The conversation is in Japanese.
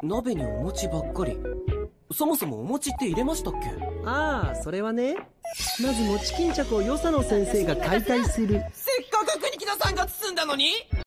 鍋にお餅ばっかり。そもそもお餅って入れましたっけ？ ああ、それはね、まず餅巾着をよさの先生が解体する。 せっかく国木田さんが包んだのに。